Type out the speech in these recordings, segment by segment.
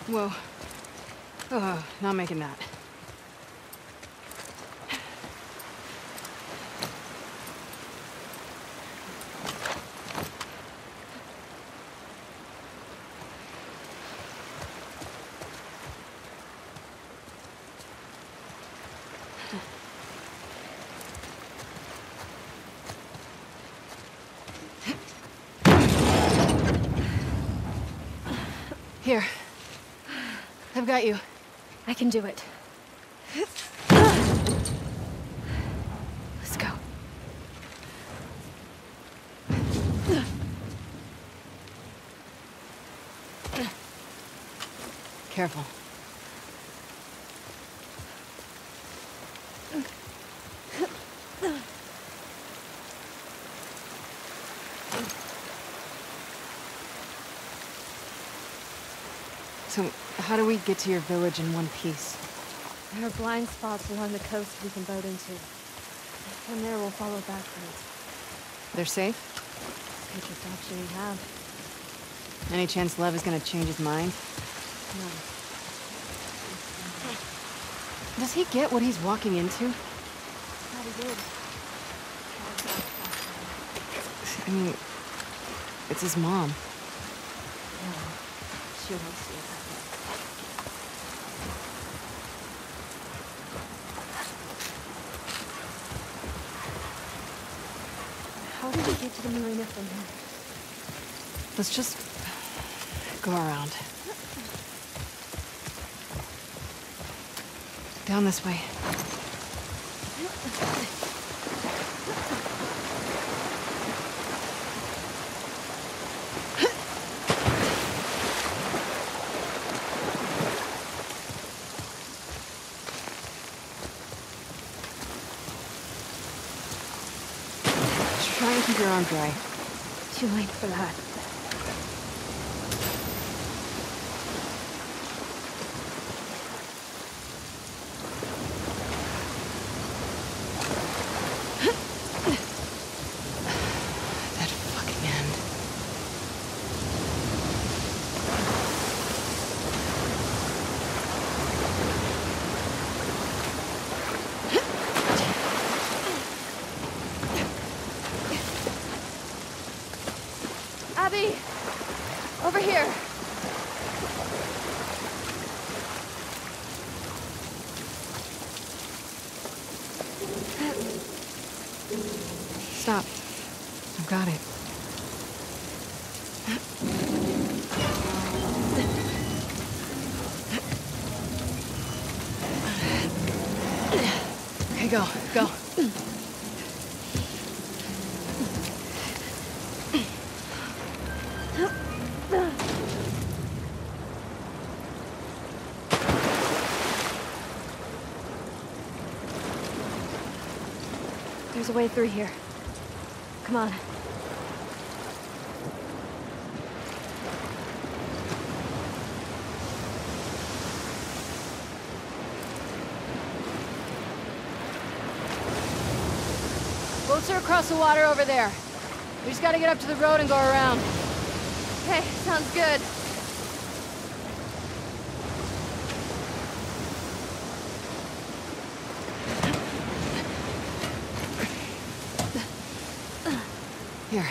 Whoa. Oh, not making that. Here. I've got you. I can do it. Let's go. Careful. So, how do we get to your village in one piece? There are blind spots along the coast we can boat into. From there, we'll follow backwards. They're safe? Safest option we have. Any chance Lev is gonna change his mind? No. Does he get what he's walking into? Thought he did. I mean, it's his mom. No. She won't see it that way. How did we get to the marina from here? Let's just go around. Down this way. Try and keep your arm dry. Too late for that. That fucking end. Abby! Over here! Stop. I've got it. Okay, go, go. There's a way through here. Come on. Boats are across the water over there. We just gotta get up to the road and go around. Okay, sounds good. Here.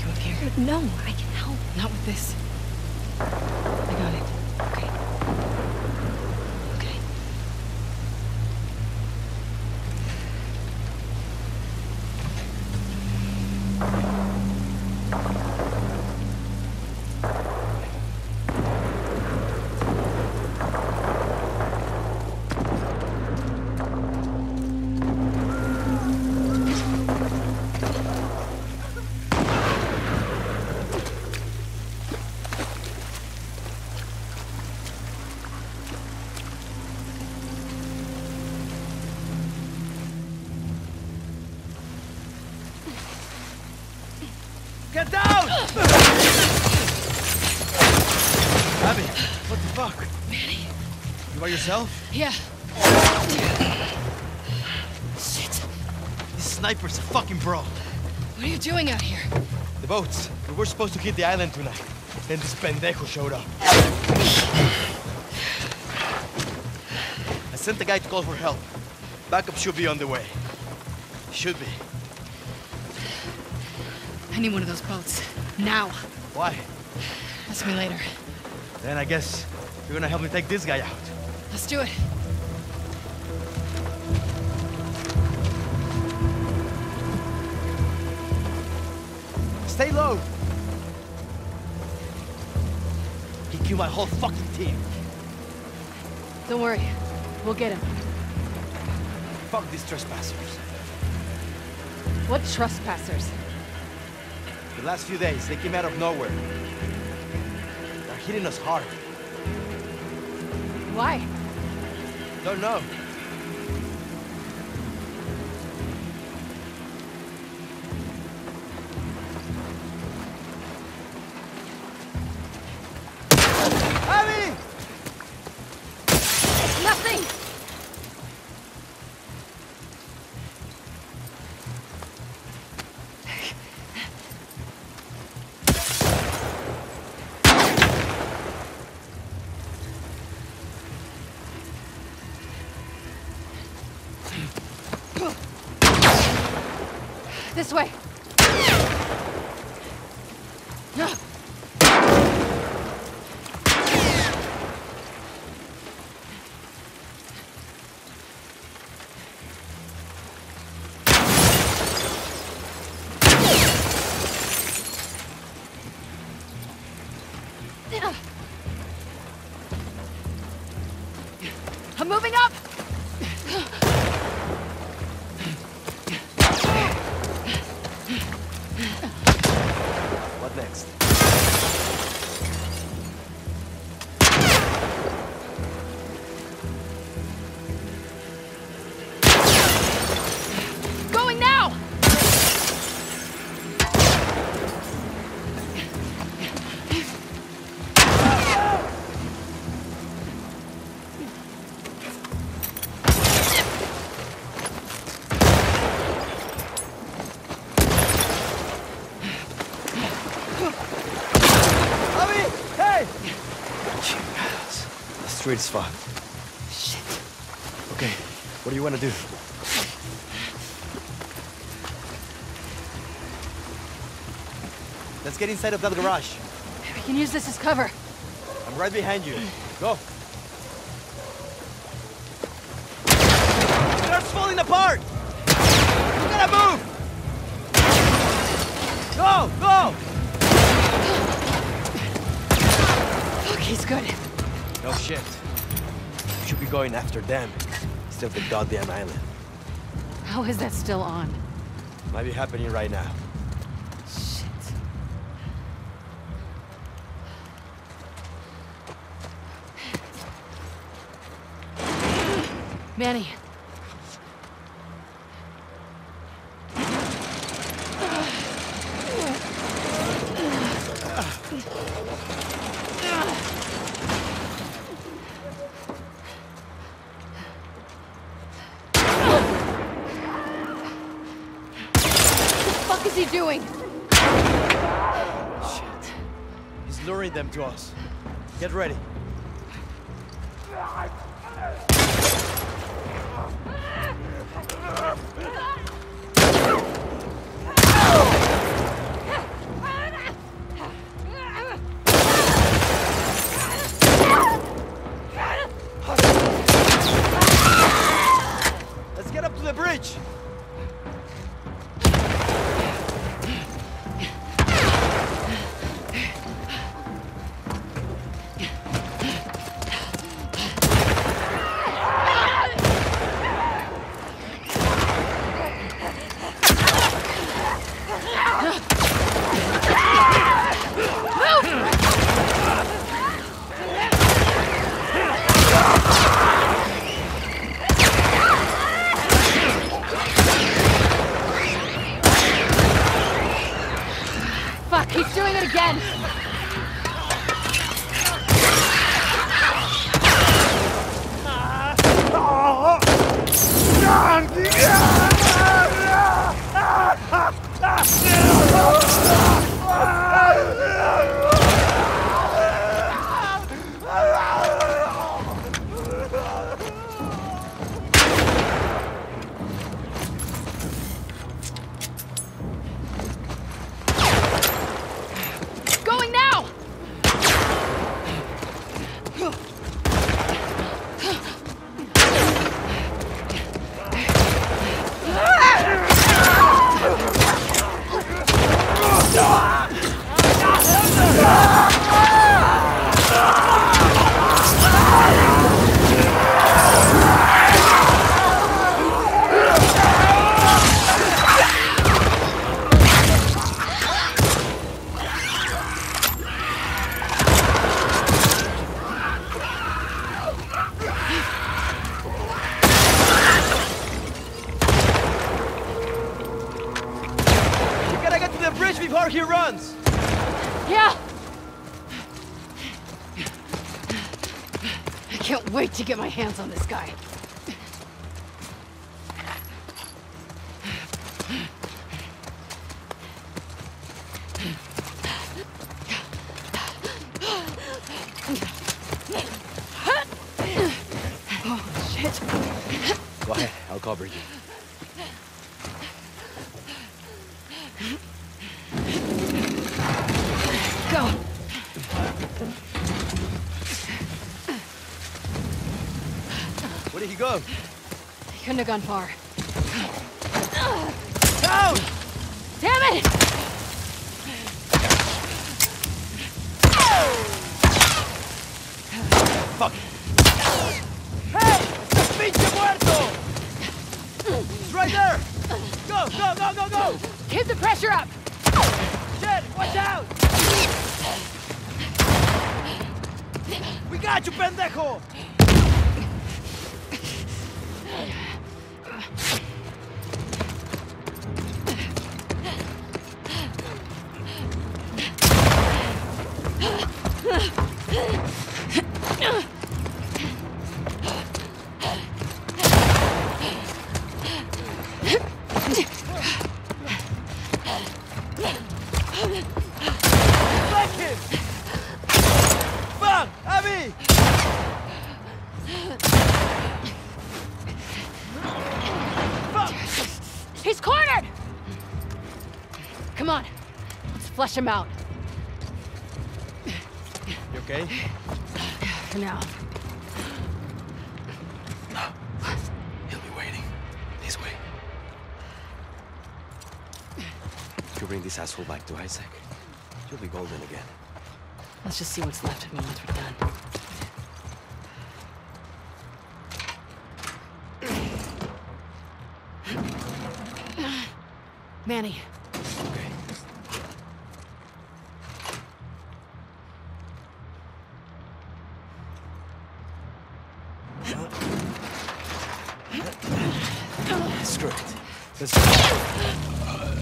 you up here. No, I can help. Not with this. I got it. Okay. Okay. Get down! Abby, what the fuck? Manny. You by yourself? Yeah. Shit. This sniper's a fucking bro. What are you doing out here? The boats. We were supposed to hit the island tonight. Then this pendejo showed up. I sent the guy to call for help. Backup should be on the way. Should be. I need one of those boats. Now. Why? Ask me later. Then I guess you're gonna help me take this guy out. Let's do it. Stay low. He killed my whole fucking team. Don't worry. We'll get him. Fuck these trespassers. What trespassers? The last few days, they came out of nowhere. They're hitting us hard. Why? Don't know. Abby! Nothing! This way. I'm moving up! What next? Going now! Street's fucked. Shit. Okay, what do you want to do? Let's get inside of that garage. We can use this as cover. I'm right behind you. Go. It's falling apart! You gotta move! Go! Go! Fuck, he's good. No shit. We should be going after them instead of the goddamn island. How is that still on? Might be happening right now. Shit. Manny. What is he doing? Shit. He's luring them to us. Get ready. again! Going now! Before he runs! Yeah! I can't wait to get my hands on this guy. Oh, shit. Go ahead, I'll cover you. Go! Where did he go? He couldn't have gone far. Down! Damn it! Fuck! Hey! ¡Pinche muerto! It's right there! Go, go, go, go, go! Keep the pressure up! Shit! Watch out! We got you, pendejo! Flank him! Fuck! Abby! Fuck! He's cornered! Come on, let's flush him out. You okay? For now. He'll be waiting. This way. If you bring this asshole back to Isaac, you'll be golden again. Let's just see what's left of me once we're done. Manny. Okay. Screw it. Let's go.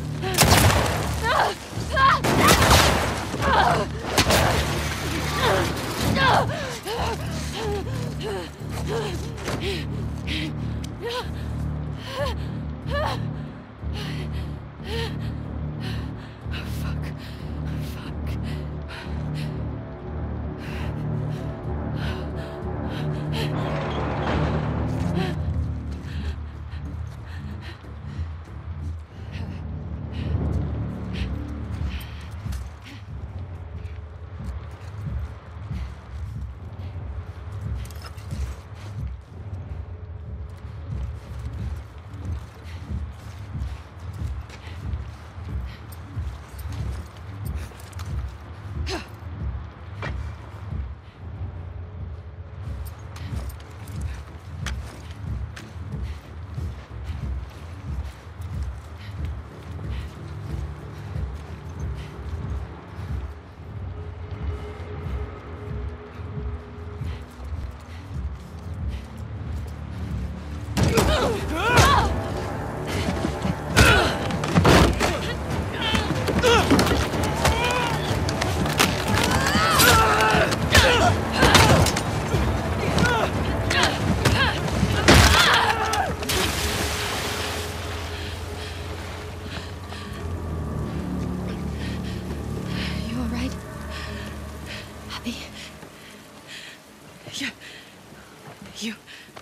Yeah. You...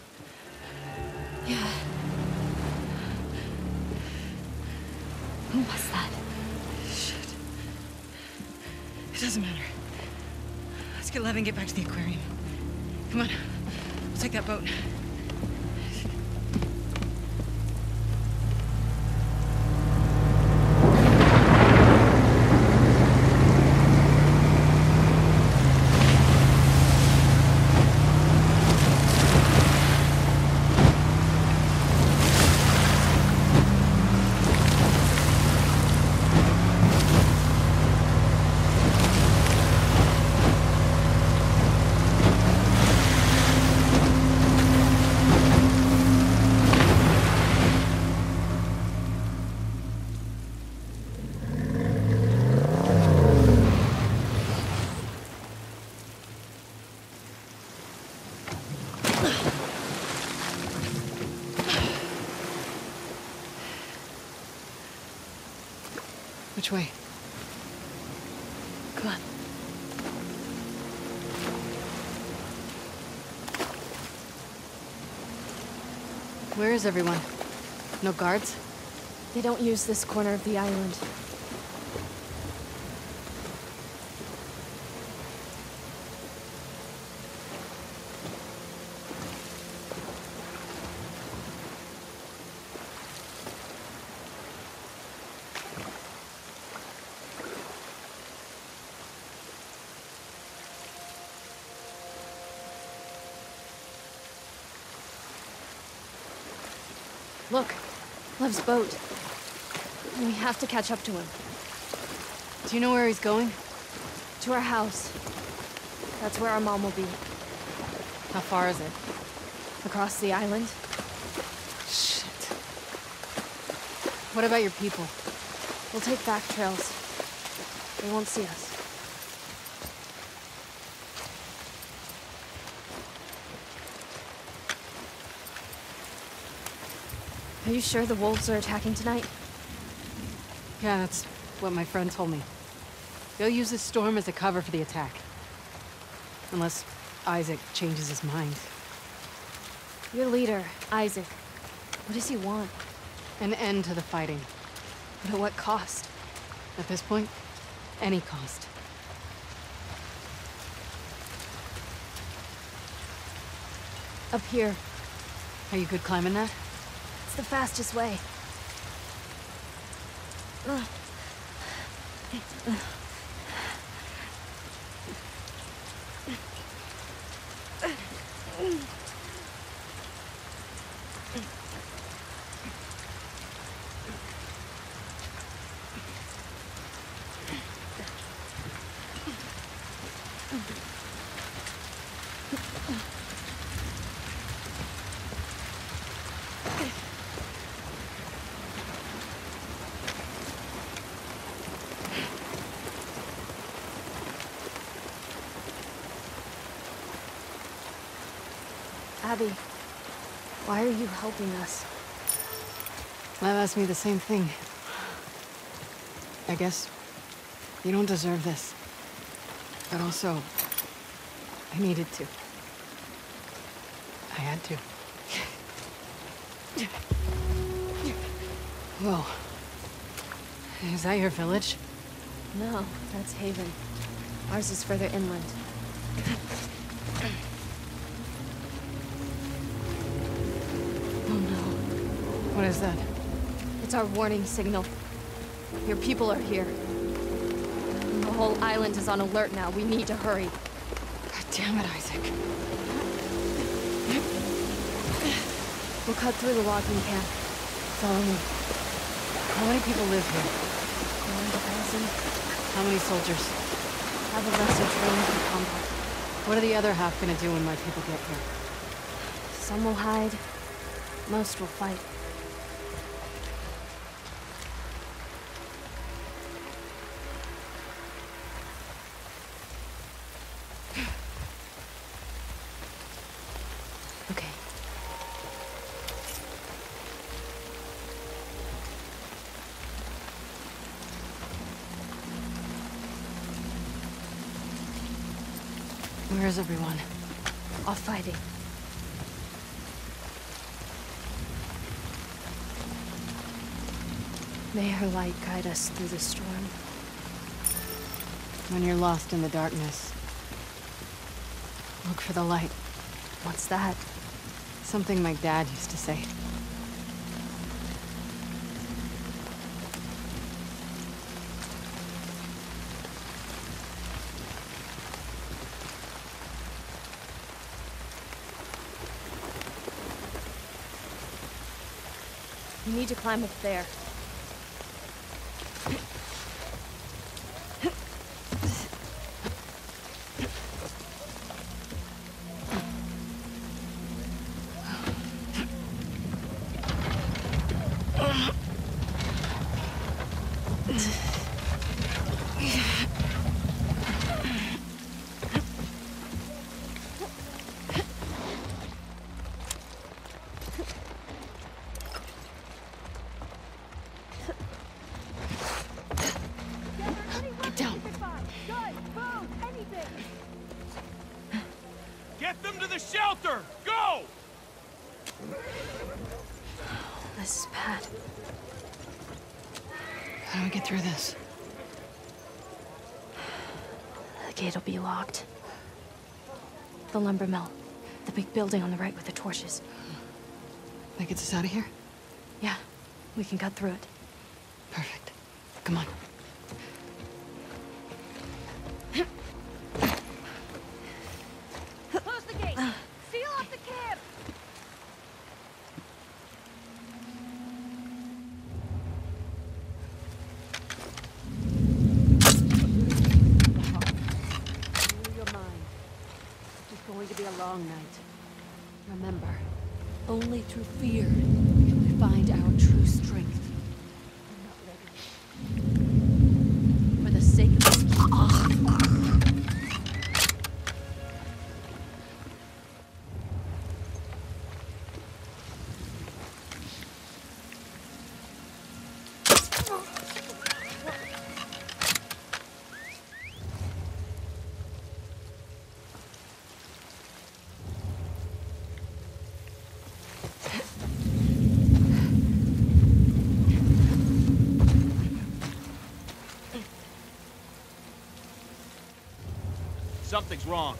Yeah. Who was that? Shit. It doesn't matter. Let's get Lev and get back to the aquarium. Come on. We'll take that boat. Which way? Come on. Where is everyone? No guards? They don't use this corner of the island. Look, Lev's boat. We have to catch up to him. Do you know where he's going? To our house. That's where our mom will be. How far is it? Across the island. Shit. What about your people? We'll take back trails. They won't see us. Are you sure the wolves are attacking tonight? Yeah, that's what my friend told me. They'll use this storm as a cover for the attack. Unless Isaac changes his mind. Your leader, Isaac. What does he want? An end to the fighting. But at what cost? At this point, any cost. Up here. Are you good climbing that? It's the fastest way. Abby, why are you helping us? Lev asked me the same thing. I guess you don't deserve this. But also, I needed to. I had to. Whoa. Is that your village? No, that's Haven. Ours is further inland. Oh no. What is that? It's our warning signal. Your people are here. The whole island is on alert now. We need to hurry. God damn it, Isaac. We'll cut through the logging camp. Follow me. How many people live here? 1,000. How many soldiers? Have the rest are trained for combat. What are the other half gonna do when my people get here? Some will hide. Most will fight. Okay. Where is everyone? Off fighting. May her light guide us through the storm. When you're lost in the darkness, look for the light. What's that? Something my dad used to say. We need to climb up there. Get down. Get them to the shelter! Go! This is bad. How do we get through this? The gate will be locked. The lumber mill. The big building on the right with the torches. That gets us out of here? Yeah, we can cut through it. Perfect. Come on. Close the gate! Seal off the camp! Clear your mind. It's going to be a long night. Remember, only through fear can we find our true strength. For the sake of this... Something's wrong.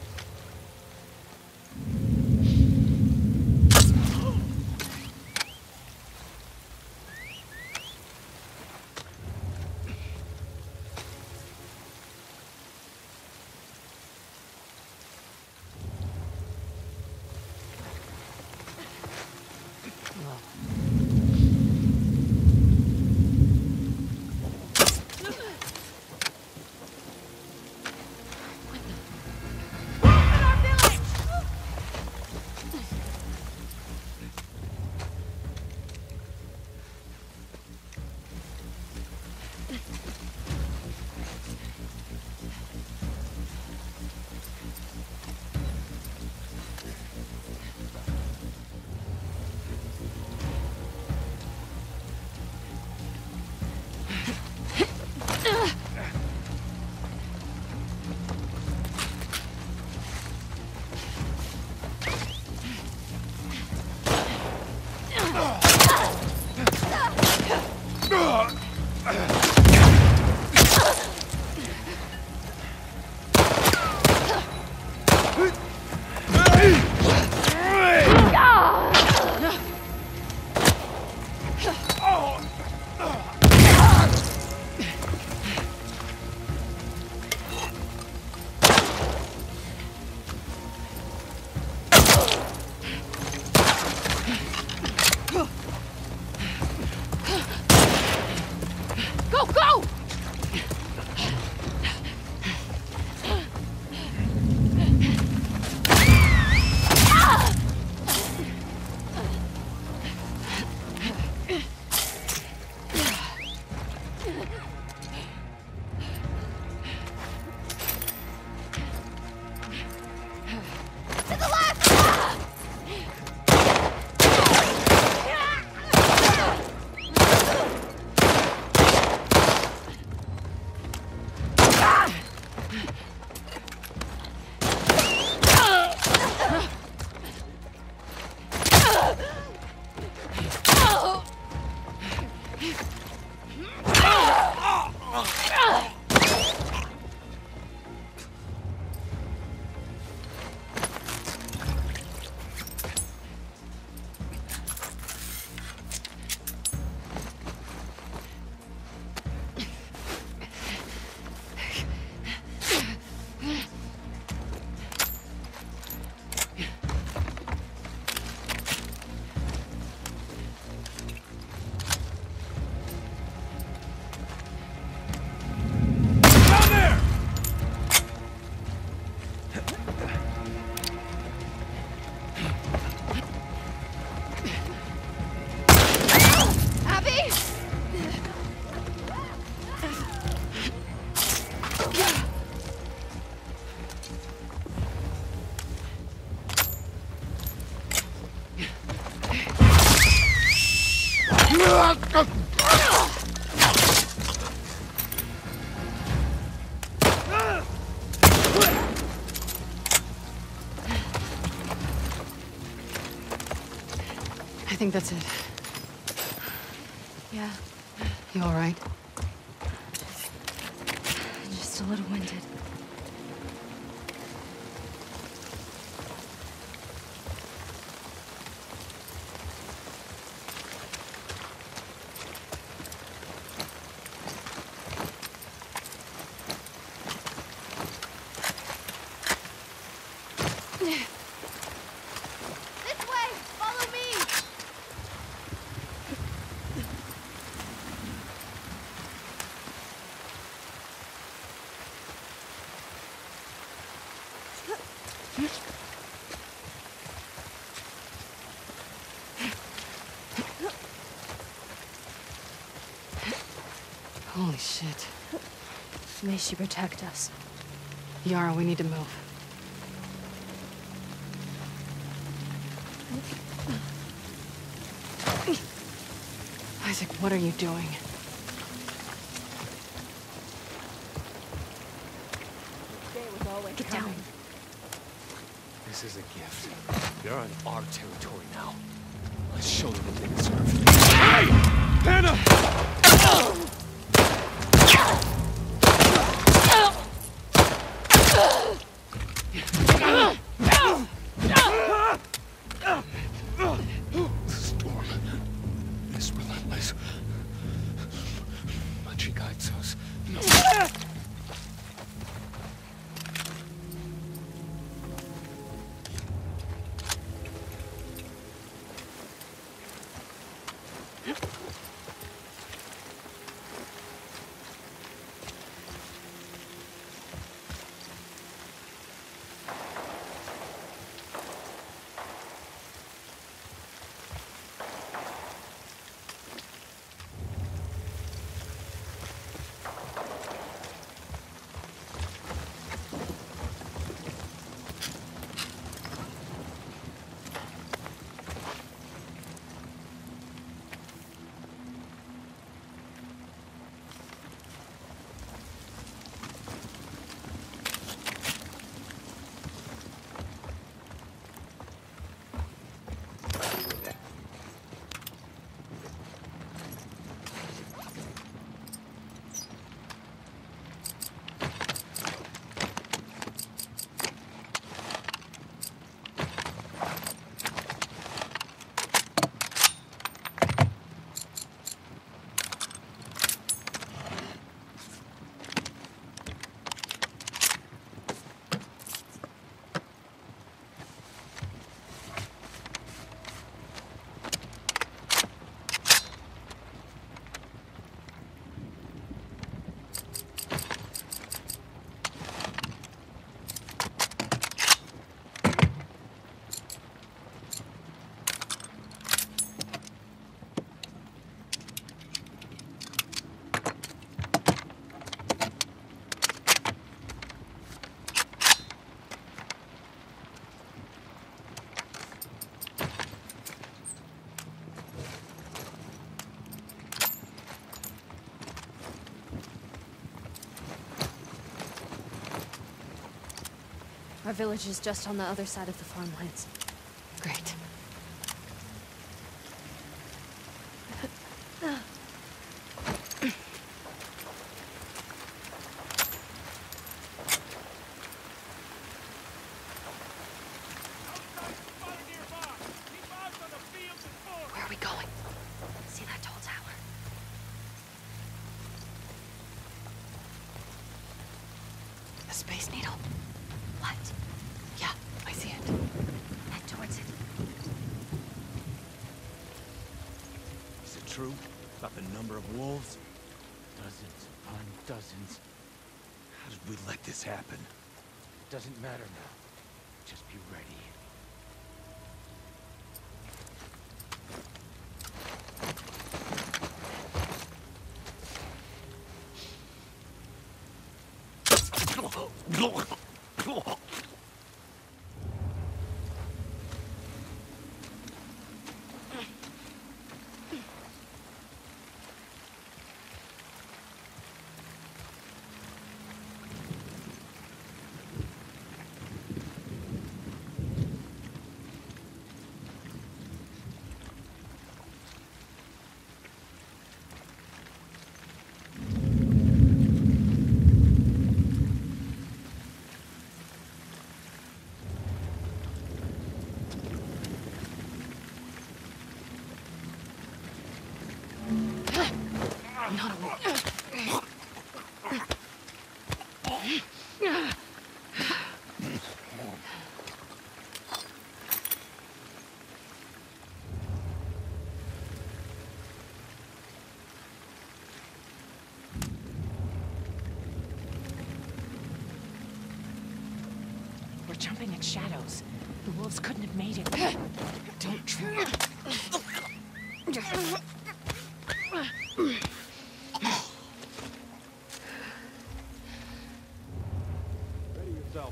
I think that's it. Yeah, You all right? just a little winded. This way! Follow me! Holy shit. May she protect us. Yara, we need to move. Isaac, what are you doing? Get down. This is a gift. They're on our territory now. Let's show them what they deserve. Hey! Hannah! Storm is relentless. But she guides us. Our village is just on the other side of the farmlands. Great. Where are we going? See that tall tower? The Space Needle? What? Yeah, I see it. Head towards it. Is it true about the number of wolves? Dozens upon dozens. How did we let this happen? It doesn't matter now. Just be ready. We're jumping at shadows. The wolves couldn't have made it. Don't try. Ready yourself.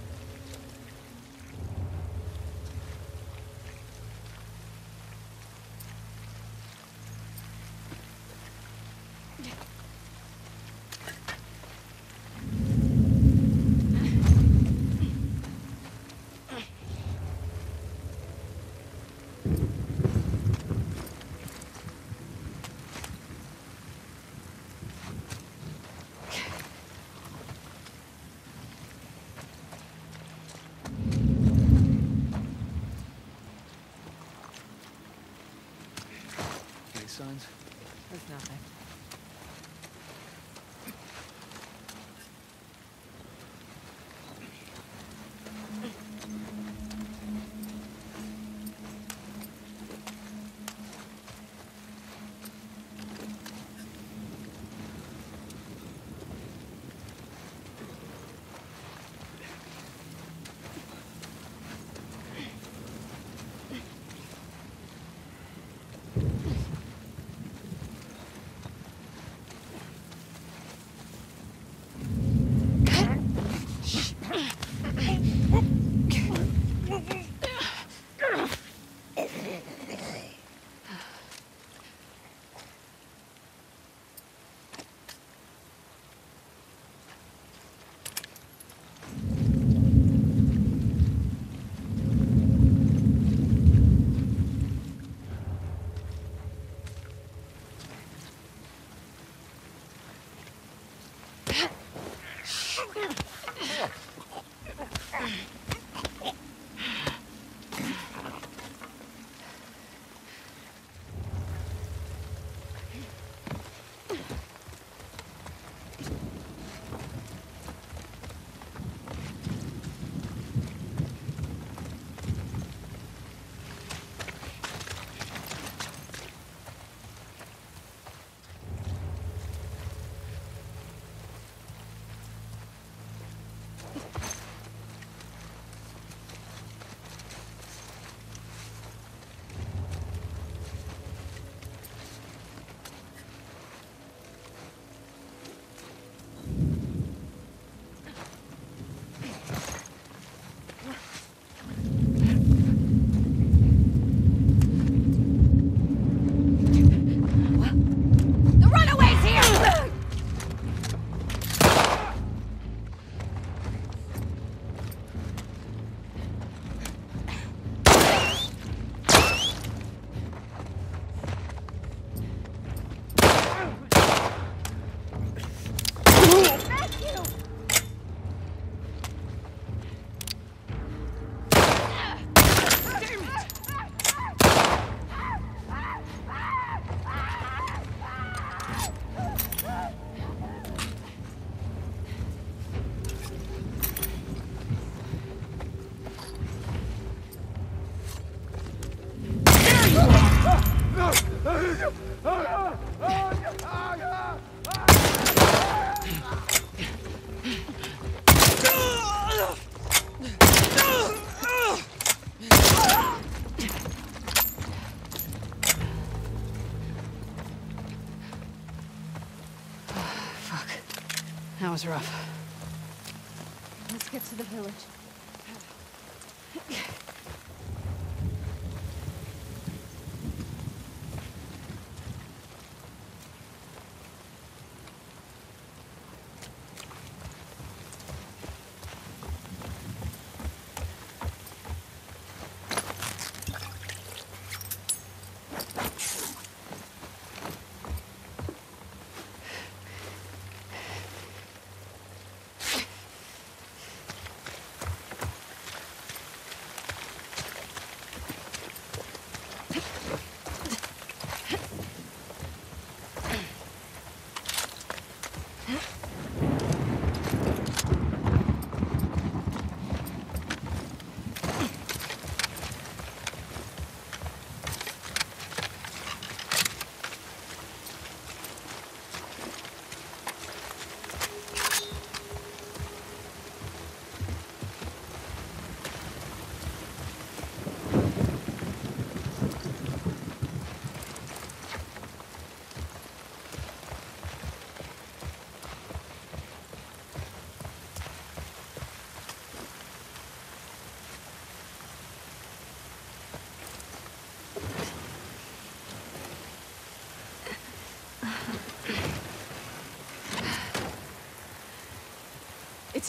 Any signs? There's nothing. The runaway's here! That was rough. Let's get to the village.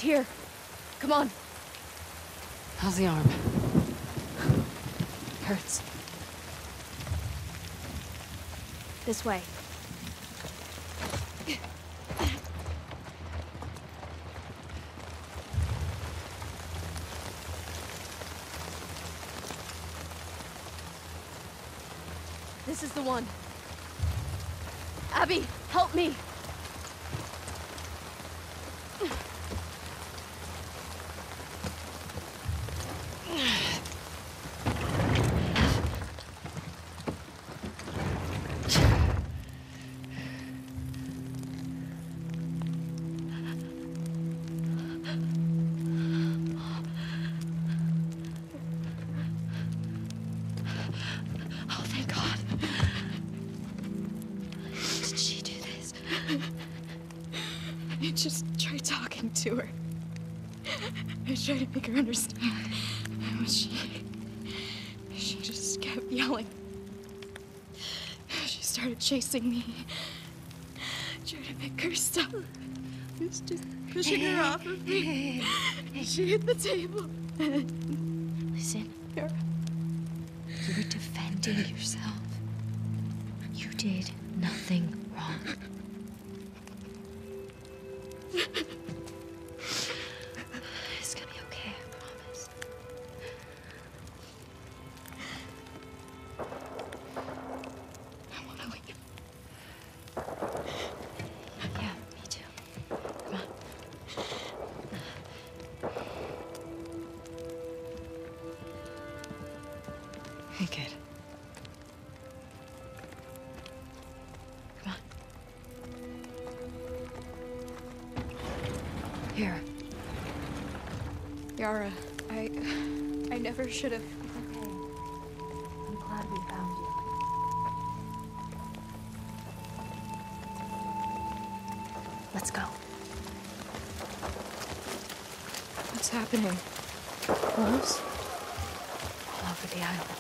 here. Come on. How's the arm? Hurts. This way. This is the one. Abby, help me! Oh, thank God. Did she do this? I just tried talking to her. I tried to make her understand. But she just kept yelling. She started chasing me. Trying to make her stop. I was just pushing her off of me. She hit the table. Listen. Yara. You were defending yourself. You did nothing wrong. It's gonna be okay, I promise. I want to leave. Yeah, me too. Come on. Hey, kid. Come on. Here. Yara, I never should have. It's okay. I'm glad we found you. Let's go. What's happening? Wolves? All over the island.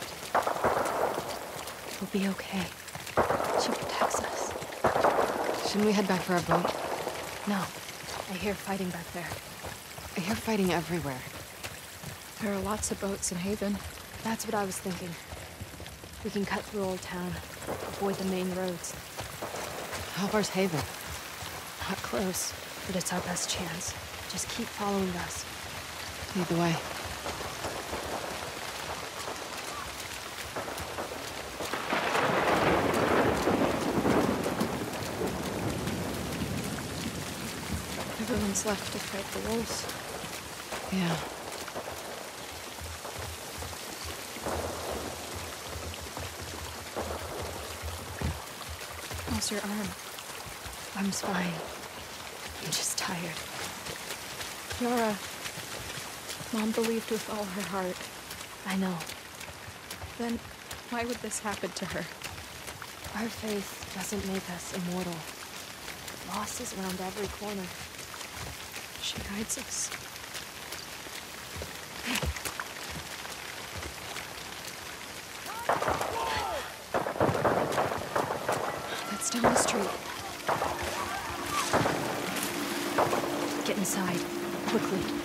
We'll be okay. She protects us. Shouldn't we head back for our boat? No. I hear fighting back there. I hear fighting everywhere. There are lots of boats in Haven. That's what I was thinking. We can cut through Old Town, avoid the main roads. How far's Haven? Not close, but it's our best chance. Just keep following us. Lead the way. Everyone's left to fight the wolves. Yeah. How's your arm? Arm's fine. I'm just tired. Yara, Mom believed with all her heart. I know. Then why would this happen to her? Our faith doesn't make us immortal. Loss is around every corner. She guides us. That's down the street. Get inside, quickly.